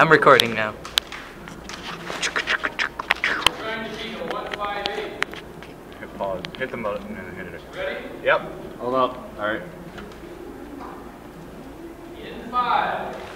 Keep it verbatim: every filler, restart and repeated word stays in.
I'm recording now. Hit pause. Hit the button and hit it. Ready? Yep. Hold up. All right. In five.